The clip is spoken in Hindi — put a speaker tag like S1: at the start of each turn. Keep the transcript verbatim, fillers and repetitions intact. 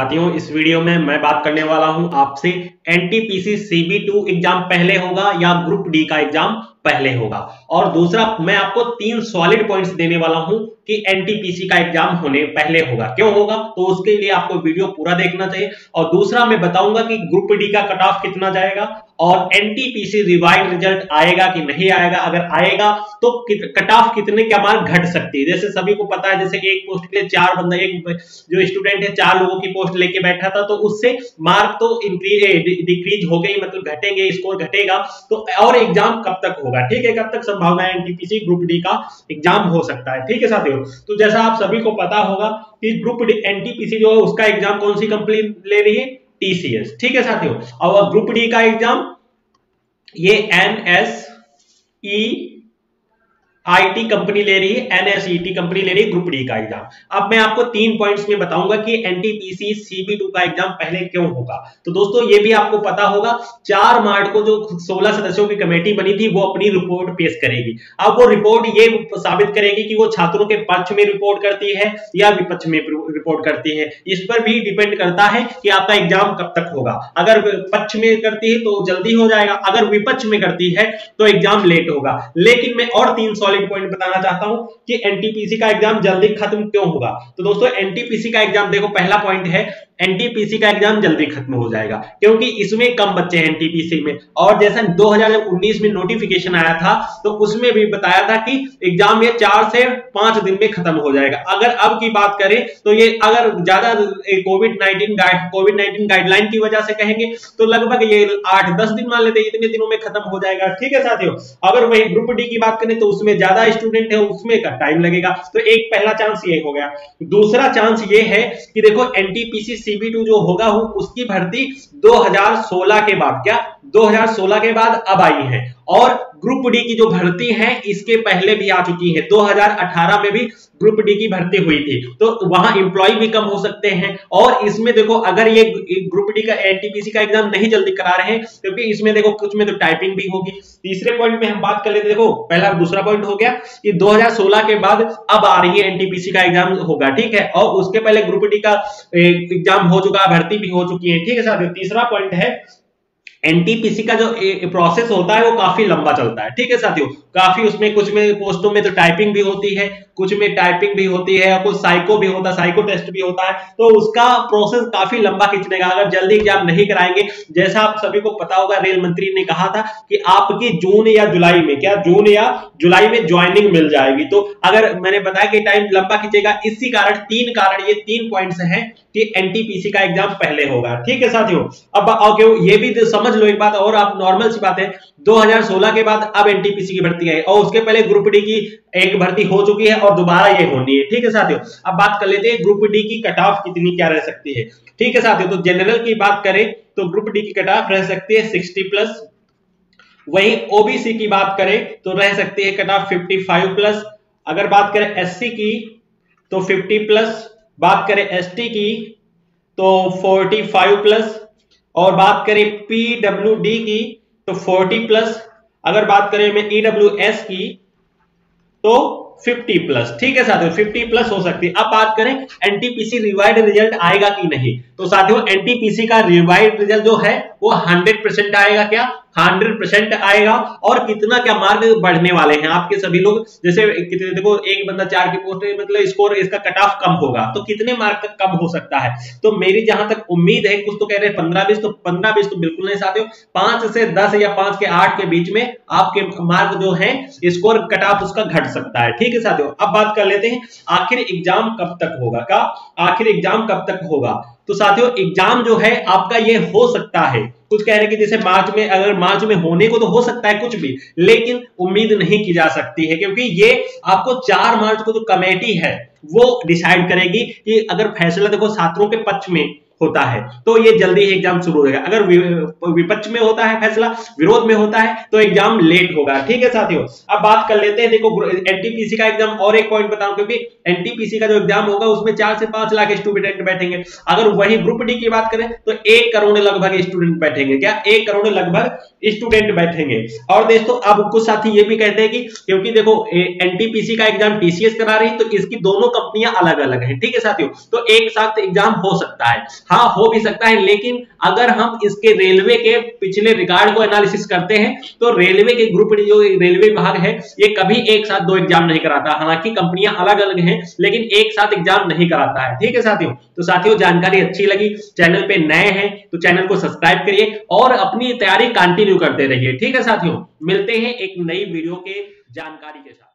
S1: साथियों, इस वीडियो में मैं बात करने वाला हूं आपसे एनटीपीसी सीबी टू एग्जाम पहले होगा या ग्रुप डी का एग्जाम पहले होगा। और दूसरा, मैं आपको तीन सॉलिड पॉइंट्स देने वाला हूं कि एनटीपीसी का एग्जाम होने पहले होगा, क्यों होगा, तो उसके लिए आपको वीडियो पूरा देखना चाहिए। और दूसरा, मैं बताऊंगा कि ग्रुप डी का कट ऑफ कितना जाएगा और एनटीपीसी रिवाइज रिजल्ट आएगा कि नहीं आएगा, अगर आएगा तो कट ऑफ कितने क्या मार्क घट सकती है। जैसे सभी को पता है, जैसे एक पोस्ट के लिए चार बंदा, एक जो स्टूडेंट है चार लोगों की पोस्ट लेके बैठा था, तो उससे मार्क तो इंक्रीज डिक्रीज हो गई, मतलब घटेंगे, स्कोर घटेगा। तो और एग्जाम कब तक होगा, ठीक है, कब तक संभावना है एनटीपीसी ग्रुप डी का एग्जाम हो सकता है, ठीक है साथियों। तो जैसा आप सभी को पता होगा कि ग्रुप डी एनटीपीसी जो है उसका एग्जाम कौन सी कंपनी ले रही है, टीसीएस, ठीक है साथियों। और ग्रुप डी का एग्जाम ये एनएसई आईटी कंपनी ले रही है, एनएसईटी कंपनी ले रही है ग्रुप डी का एग्जाम। अब मैं आपको तीन पॉइंट्स में बताऊंगा कि एनटीपीसी सीबी टू का एग्जाम पहले क्यों होगा। तो दोस्तों ये भी आपको पता होगा, चार मार्च को जो सोलह सदस्यों की कमेटी बनी थी वो अपनी रिपोर्ट पेश करेगी। अब वो रिपोर्ट ये साबित करेगी कि वो छात्रों के पक्ष में रिपोर्ट करती है या विपक्ष में रिपोर्ट करती है। इस पर भी डिपेंड करता है कि आपका एग्जाम कब तक होगा। अगर पक्ष में करती है तो जल्दी हो जाएगा, अगर विपक्ष में करती है तो एग्जाम लेट होगा। लेकिन मैं और तीन सॉलिड पॉइंट बताना चाहता हूं कि एनटीपीसी का एग्जाम जल्दी खत्म क्यों होगा। तो दोस्तों एनटीपीसी का एग्जाम, देखो पहला पॉइंट है एनटीपीसी का एग्जाम जल्दी खत्म हो जाएगा क्योंकि इसमें कम बच्चे हैं एनटीपीसी में। और जैसा दो हज़ार उन्नीस में नोटिफिकेशन आया था तो उसमें भी बताया था कि एग्जाम ये चार से पांच दिन में खत्म हो जाएगा। अगर अब की बात करें तो ये अगर ज्यादा Covid nineteen guide Covid nineteen guideline की वजह से कहेंगे तो लगभग ये आठ दस दिन मान लेते, इतने दिनों में खत्म हो जाएगा, ठीक है साथियों। अगर वही ग्रुप डी की बात करें तो उसमें ज्यादा स्टूडेंट है, उसमें का टाइम लगेगा। तो एक पहला चांस ये हो गया। दूसरा चांस ये है कि देखो एनटीपीसी सीबी टू जो होगा उसकी भर्ती दो हज़ार सोलह के बाद, क्या दो हज़ार सोलह के बाद अब आई है। और ग्रुप डी की जो भर्ती है इसके पहले भी आ चुकी है, दो हज़ार अठारह में भी ग्रुप डी की भर्ती हुई थी, तो वहां एम्प्लॉय भी कम हो सकते हैं। और इसमें देखो अगर ये ग्रुप डी का एनटीपीसी का एग्जाम नहीं जल्दी करा रहे हैं क्योंकि इसमें देखो कुछ में तो टाइपिंग भी होगी। तीसरे पॉइंट में हम बात कर लेते, देखो पहला दूसरा पॉइंट हो गया कि दो हज़ार सोलह के बाद अब आ रही है एनटीपीसी का एग्जाम होगा, ठीक है, और उसके पहले ग्रुप डी का एग्जाम हो चुका, भर्ती भी हो चुकी है, ठीक है साथियों। तीसरा पॉइंट है एनटीपीसी का जो प्रोसेस होता है वो काफी लंबा चलता है, ठीक है साथियों। काफी उसमें कुछ में पोस्टों में तो टाइपिंग भी होती है, कुछ में टाइपिंग भी होती है, कुछ साइको भी होता है, साइको टेस्ट भी होता है, तो उसका प्रोसेस काफी लंबा खींचने का। अगर जल्दी एग्जाम नहीं कराएंगे, जैसा आप सभी को पता होगा रेल मंत्री ने कहा था कि आपकी जून या जुलाई में, क्या जून या जुलाई में ज्वाइनिंग मिल जाएगी। तो अगर मैंने बताया कि टाइम लंबा खींचेगा, इसी कारण तीन कारण ये तीन पॉइंट्स हैं कि एनटीपीसी का एग्जाम पहले होगा, ठीक है साथियों। अब ओके, ये भी समझ लो एक बात और, आप नॉर्मल सी बात है, दो हज़ार सोलह के बाद अब एनटीपीसी की भर्ती आई और उसके पहले ग्रुप डी की एक भर्ती हो चुकी है और दोबारा ये होनी है, ठीक है साथियों। अब बात कर लेते हैं ग्रुप डी की कट ऑफ कितनी क्या रह सकती है, ठीक है साथियों। तो जनरल की बात करें तो ग्रुप डी की कट ऑफ रह सकती है साठ प्लस। वहीं ओबीसी की बात करें तो रह सकती है कट ऑफ पचपन प्लस। अगर बात करें एससी की तो पचास प्लस, बात करें एसटी की तो पैंतालीस प्लस, और बात करें पीडब्ल्यूडी की तो चालीस प्लस, अगर बात करें मैं ईडब्ल्यूएस की तो पचास प्लस, ठीक है साथियों, पचास प्लस हो सकती है। अब बात करें एनटीपीसी रिवाइड रिजल्ट आएगा कि नहीं, तो साथियों एनटीपीसी का रिवाइड रिजल्ट जो है वो सौ परसेंट आएगा, क्या सौ परसेंट आएगा। और कितना क्या मार्क बढ़ने वाले हैं आपके सभी लोग, जैसे कितने देखो एक बंदा चार की पोस्ट है, मतलब स्कोर इसका कट ऑफ कम होगा तो कितने मार्क तक कम हो सकता है। तो मेरी जहां तक उम्मीद है, कुछ तो कह रहे हैं पंद्रह बीस, तो पंद्रह बीस तो बिल्कुल नहीं साथियों, पांच से दस या पांच के आठ के बीच में आपके मार्क जो है स्कोर कट ऑफ उसका घट सकता है, ठीक है साथियों। अब बात कर लेते हैं आखिर एग्जाम कब तक होगा, का आखिर एग्जाम कब तक होगा। तो साथियों एग्जाम जो है आपका ये हो सकता है, कुछ कह रहे हैं कि जैसे मार्च में, अगर मार्च में होने को तो हो सकता है कुछ भी, लेकिन उम्मीद नहीं की जा सकती है क्योंकि ये आपको चार मार्च को जो कमेटी है वो डिसाइड करेगी कि अगर फैसला देखो छात्रों के पक्ष में होता है तो ये जल्दी ही एग्जाम शुरू होगा, अगर विपक्ष में होता है फैसला, विरोध में होता है तो एग्जाम लेट होगा, ठीक है साथियों। अब बात कर लेते हैं, देखो एनटीपीसी का एग्जाम, और एक पॉइंट बताऊं क्योंकि एनटीपीसी का जो एग्जाम होगा उसमें चार से पांच लाख स्टूडेंट बैठेंगे। अगर वही ग्रुप डी की बात करें तो एक करोड़ लगभग स्टूडेंट बैठेंगे, क्या एक करोड़ लगभग स्टूडेंट बैठेंगे। और दोस्तों अब कुछ साथी ये भी कहते हैं कि क्योंकि देखो एनटीपीसी का एग्जाम टीसीएस करा रही है तो इसकी दोनों कंपनियां अलग अलग है, ठीक है साथियों, तो एक साथ एग्जाम हो सकता है। हाँ हो भी सकता है, लेकिन अगर हम इसके रेलवे के पिछले रिकॉर्ड को एनालिसिस करते हैं तो रेलवे के ग्रुप डी जो रेलवे विभाग है ये कभी एक साथ दो एग्जाम नहीं कराता। हालांकि कंपनियां अलग अलग हैं लेकिन एक साथ एग्जाम नहीं कराता है। ठीक है साथियों, तो साथियों जानकारी अच्छी लगी, चैनल पे नए हैं तो चैनल को सब्सक्राइब करिए और अपनी तैयारी कंटिन्यू करते रहिए। ठीक है साथियों, मिलते हैं एक नई वीडियो के जानकारी के साथ।